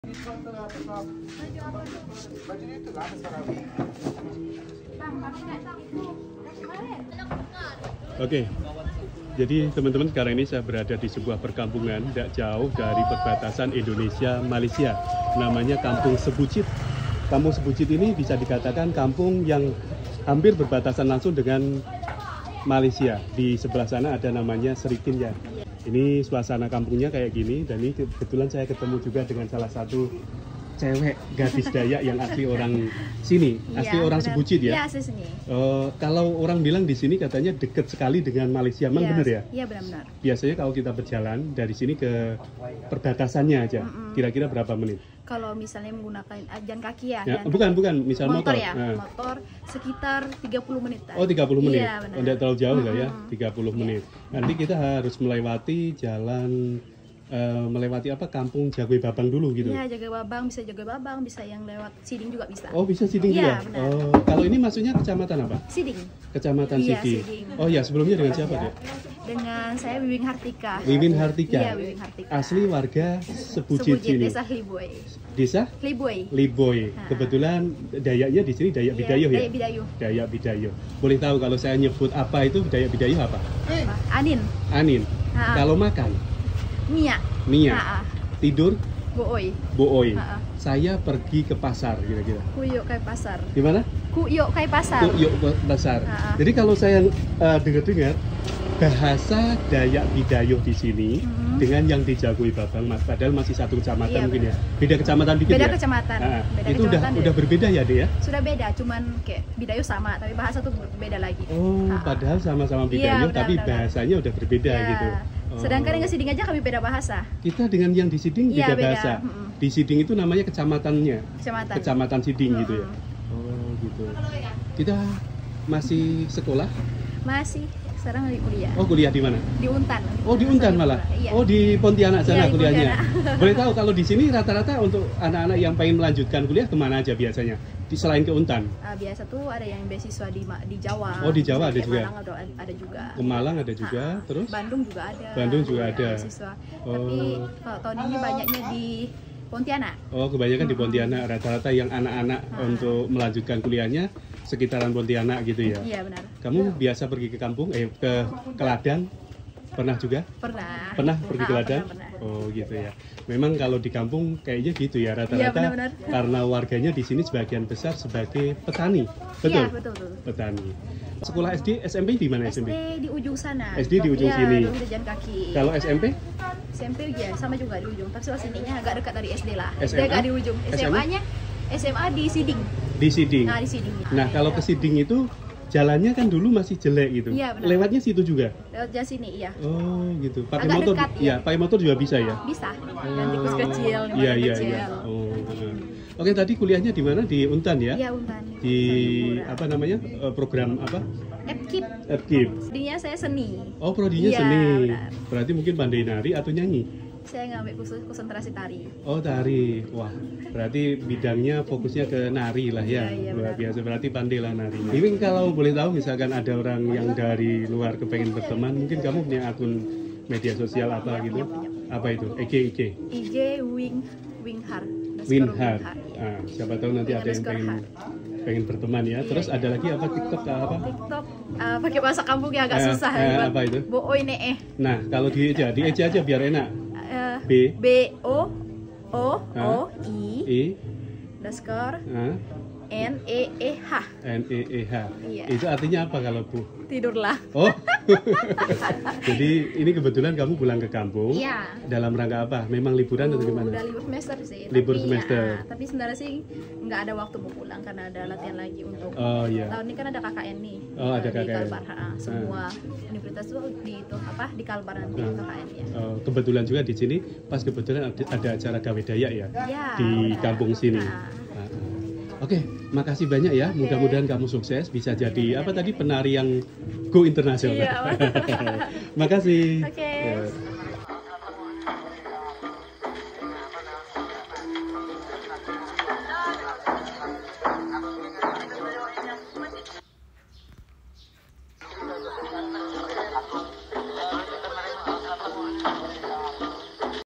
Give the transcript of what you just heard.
Oke, jadi teman-teman sekarang ini saya berada di sebuah perkampungan tidak jauh dari perbatasan Indonesia-Malaysia. Namanya Kampung Sebucit. Kampung Sebucit ini bisa dikatakan kampung yang hampir berbatasan langsung dengan Malaysia. Di sebelah sana ada namanya Serikin ya. Ini suasana kampungnya kayak gini, dan ini kebetulan saya ketemu juga dengan salah satu cewek gadis Dayak yang asli orang sini, asli orang bener. Sebucit ya? Iya, asli sini. Kalau orang bilang di sini katanya dekat sekali dengan Malaysia, emang bener ya? Iya, benar-benar. Biasanya kalau kita berjalan dari sini ke perbatasannya aja, kira-kira berapa menit? Kalau misalnya menggunakan jalan kaki ya? Bukan, misal motor ya? Motor sekitar 30 menit. Oh, 30 menit? Iya, benar. Tidak terlalu jauh lah ya, 30 menit. Nanti kita harus melewati jalan... melewati apa, kampung Jagoy Babang dulu gitu. Iya, Jagoy Babang, bisa yang lewat Siding juga bisa. Oh, bisa Siding juga? Benar. Oh, kalau ini maksudnya kecamatan apa? Siding. Kecamatan Siding. Oh ya, sebelumnya dengan siapa deh? Dengan saya Wiwing Hartika. Wiwing Hartika? Iya, Wiwing Hartika. Asli warga Sebucit sini? Desa Liboy. Desa? Liboy. Nah. Kebetulan Dayaknya di sini Dayak Bidayuh ya? Dayak Bidayuh. Dayak Bidayuh. Boleh tahu kalau saya nyebut apa itu Dayak Bidayuh apa? Anin. Kalau makan? Mia. Tidur? Booi. Saya pergi ke pasar kira-kira. Kuyuk kai pasar. Gimana? Kuyuk kai pasar. Jadi kalau saya dengar-dengar bahasa Dayak Bidayuh di sini dengan yang di Jagoy Babang, padahal masih satu kecamatan mungkin ya. Beda kecamatan dikit ya? Beda kecamatan. Itu udah berbeda ya, Dek ya? Sudah beda, cuman kayak Bidayuh sama, tapi bahasa tuh beda lagi. Oh, padahal sama-sama Bidayuh, tapi bahasanya udah berbeda gitu. Sedangkan dengan Siding aja kami beda bahasa. Kita dengan yang di Siding beda bahasa. Di Siding itu namanya kecamatannya. Kecamatan Siding gitu ya. Oh gitu. Kita masih sekolah? Masih. Sekarang lagi kuliah. Oh, kuliah di mana? Di Untan. Oh, di Untan malah. Iya. Oh, di Pontianak sana kuliahnya. Boleh tahu kalau di sini rata-rata untuk anak-anak yang pengen melanjutkan kuliah kemana aja biasanya? Selain ke Untan? Biasa tuh ada yang beasiswa di Jawa. Oh, di Jawa ada juga. Malang ada juga. Ke Malang ada juga, terus? Bandung juga ada. Beasiswa. Tapi kalau tahun ini banyaknya di Pontianak. Oh, kebanyakan di Pontianak. Rata-rata yang anak-anak untuk melanjutkan kuliahnya sekitaran Pontianak gitu ya? Iya, benar. Kamu biasa pergi ke kampung, ke ladang? Pernah juga? Pernah pergi ke ladang? Pernah. Oh gitu ya. Memang kalau di kampung kayaknya gitu ya rata-rata, karena warganya di sini sebagian besar sebagai petani. Betul? Iya, betul. Petani. Sekolah SD, SMP di mana SMP? SD di ujung sana. SD di ujung sini. Di jalan kaki. Kalau SMP? SMP ya sama juga di ujung, tapi soal sininya agak dekat dari SD lah. SD agak di ujung. SMA di Siding. Di Siding. Nah, di Siding. Nah, kalau ke Siding itu jalannya kan dulu masih jelek gitu. Iya, benar. Lewatnya situ juga. Lewat jalan sini, iya. Oh, gitu. Pakai motor dekat, ya. Pakai motor juga bisa ya? Bisa. Dan tikus kecil, Iya. Oh. Oke, tadi kuliahnya di mana? Di Untan ya? Iya, Untan. Di apa namanya? Program apa? FKIP. Prodinya saya seni. Oh, prodinya seni. Benar. Berarti mungkin pandai nari atau nyanyi? Saya ngambil khusus konsentrasi tari. Oh, tari. Wah, berarti bidangnya fokusnya ke nari lah ya. Luar biasa, berarti pandai lah nari. Ini kalau boleh tahu misalkan ada orang yang dari luar kepengen berteman, mungkin kamu punya akun media sosial apa gitu? Punya. Apa itu? IG Winghar. Nah, siapa tahu nanti ada yang pengen berteman ya. Terus ada lagi apa, TikTok apa? TikTok pakai bahasa kampung yang agak susah. Apa itu? Booi neeh. Nah, kalau di eja aja biar enak. B-O-O-I underscore N-E-E-H. Iya. Itu artinya apa kalau Bu? Tidurlah. Oh. Jadi ini kebetulan kamu pulang ke kampung. Iya. Dalam rangka apa? Memang liburan atau gimana? Udah libur semester sih. Libur semester. Tapi sebenarnya sih nggak ada waktu mau pulang karena ada latihan lagi untuk. Oh iya. Tahun ini kan ada KKN nih. Oh, ada KKN. Di Kalbar. Semua universitas tuh di Kalbar nanti KKN-nya. Kebetulan juga di sini pas kebetulan ada acara gawe Dayak ya. Iya. Di kampung sini. Oke, makasih banyak ya. Mudah-mudahan kamu sukses bisa jadi apa tadi, penari yang go internasional. Iya. Makasih. Oke.